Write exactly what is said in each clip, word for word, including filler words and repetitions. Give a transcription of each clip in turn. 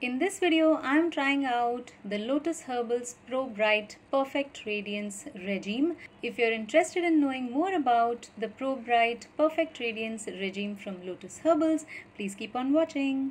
In this video, I am trying out the Lotus Herbals Pro Bright Perfect Radiance Regime. If you're interested in knowing more about the Pro Bright Perfect Radiance Regime from Lotus Herbals, please keep on watching.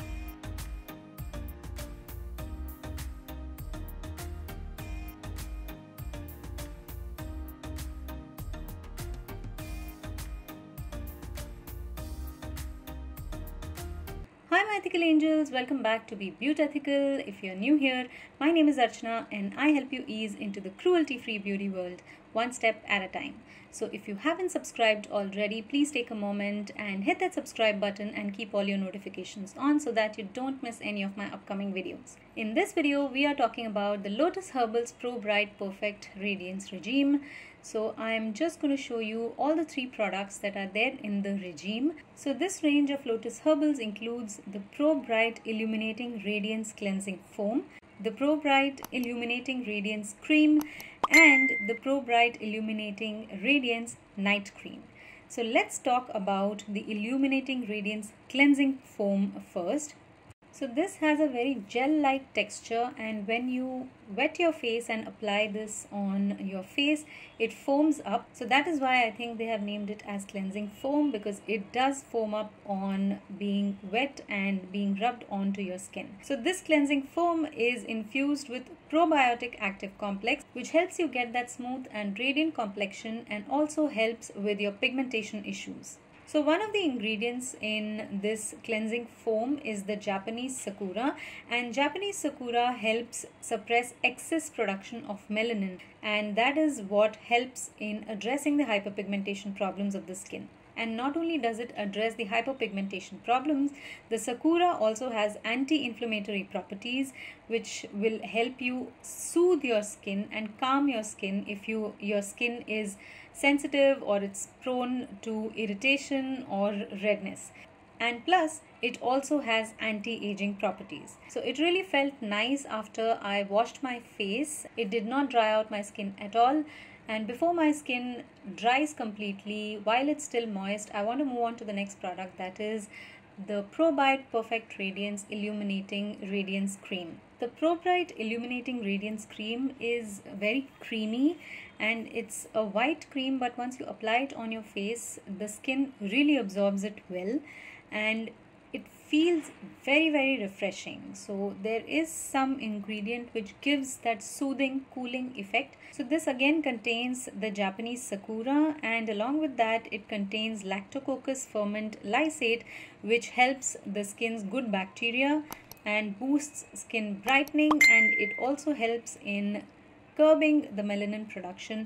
Hi my ethical angels, welcome back to Be Beautethicals. If you're new here, my name is Archana and I help you ease into the cruelty-free beauty world one step at a time. So if you haven't subscribed already, please take a moment and hit that subscribe button and keep all your notifications on so that you don't miss any of my upcoming videos. In this video, we are talking about the Lotus Herbals Pro Bright Perfect Radiance Regime. So I am just going to show you all the three products that are there in the regime. So this range of Lotus Herbals includes the Pro Bright Illuminating Radiance Cleansing Foam, the Pro Bright Illuminating Radiance Cream, and the Pro Bright Illuminating Radiance Night Cream. So let's talk about the Illuminating Radiance Cleansing Foam first. So this has a very gel-like texture, and when you wet your face and apply this on your face, it foams up. So that is why I think they have named it as cleansing foam, because it does foam up on being wet and being rubbed onto your skin. So this cleansing foam is infused with probiotic active complex, which helps you get that smooth and radiant complexion and also helps with your pigmentation issues. So one of the ingredients in this cleansing foam is the Japanese Sakura, and Japanese Sakura helps suppress excess production of melanin, and that is what helps in addressing the hyperpigmentation problems of the skin. And not only does it address the hyperpigmentation problems, the Sakura also has anti-inflammatory properties which will help you soothe your skin and calm your skin if you your skin is sensitive or it's prone to irritation or redness. And plus, it also has anti-aging properties. So it really felt nice after I washed my face. It did not dry out my skin at all. And before my skin dries completely, while it's still moist, I want to move on to the next product, that is the Pro Bright Perfect Radiance Illuminating Radiance Cream. The Pro Bright Illuminating Radiance Cream is very creamy and it's a white cream, but once you apply it on your face, the skin really absorbs it well and it feels very very refreshing. So there is some ingredient which gives that soothing cooling effect. So this again contains the Japanese Sakura, and along with that it contains Lactococcus ferment lysate, which helps the skin's good bacteria and boosts skin brightening, and it also helps in curbing the melanin production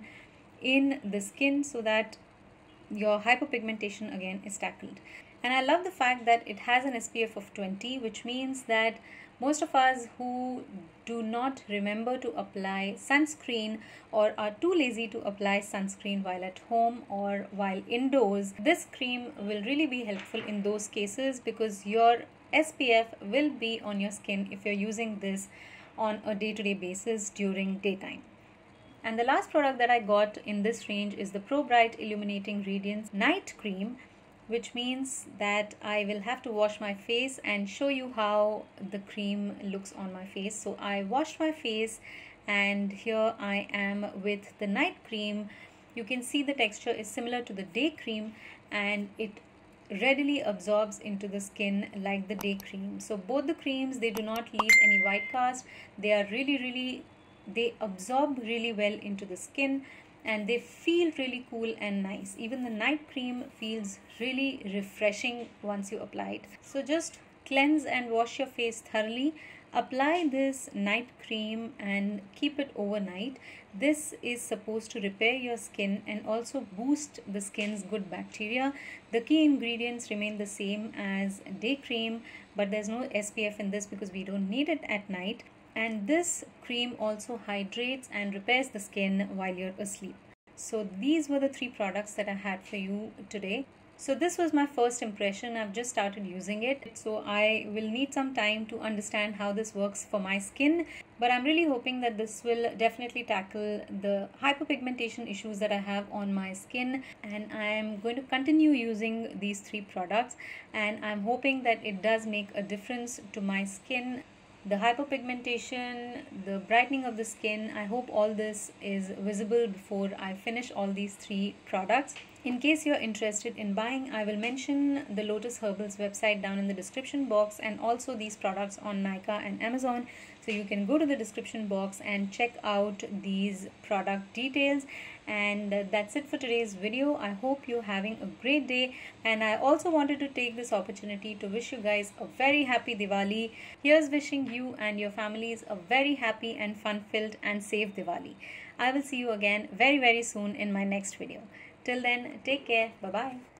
in the skin so that your hyperpigmentation again is tackled. And I love the fact that it has an S P F of twenty, which means that most of us who do not remember to apply sunscreen or are too lazy to apply sunscreen while at home or while indoors, this cream will really be helpful in those cases, because your S P F will be on your skin if you're using this on a day-to-day basis during daytime. And the last product that I got in this range is the Pro Bright Illuminating Radiance Night Cream, which means that I will have to wash my face and show you how the cream looks on my face. So I washed my face and here I am with the night cream. You can see the texture is similar to the day cream and it readily absorbs into the skin like the day cream. So both the creams, they do not leave any white cast. They are really really, they absorb really well into the skin and they feel really cool and nice. Even the night cream feels really refreshing once you apply it. So just cleanse and wash your face thoroughly. Apply this night cream and keep it overnight. This is supposed to repair your skin and also boost the skin's good bacteria. The key ingredients remain the same as day cream, but there's no S P F in this because we don't need it at night. And this cream also hydrates and repairs the skin while you're asleep. So these were the three products that I had for you today. So this was my first impression. I've just started using it, so I will need some time to understand how this works for my skin, but I'm really hoping that this will definitely tackle the hyperpigmentation issues that I have on my skin, and I'm going to continue using these three products, and I'm hoping that it does make a difference to my skin. the hyperpigmentation, the brightening of the skin. I hope all this is visible before I finish all these three products. In case you're interested in buying, I will mention the Lotus Herbals website down in the description box, and also these products on Nykaa and Amazon. So you can go to the description box and check out these product details. And uh, that's it for today's video. I hope you're having a great day, and I also wanted to take this opportunity to wish you guys a very happy Diwali. Here's wishing you and your families a very happy and fun-filled and safe Diwali. I will see you again very very soon in my next video. Till then, take care. Bye bye.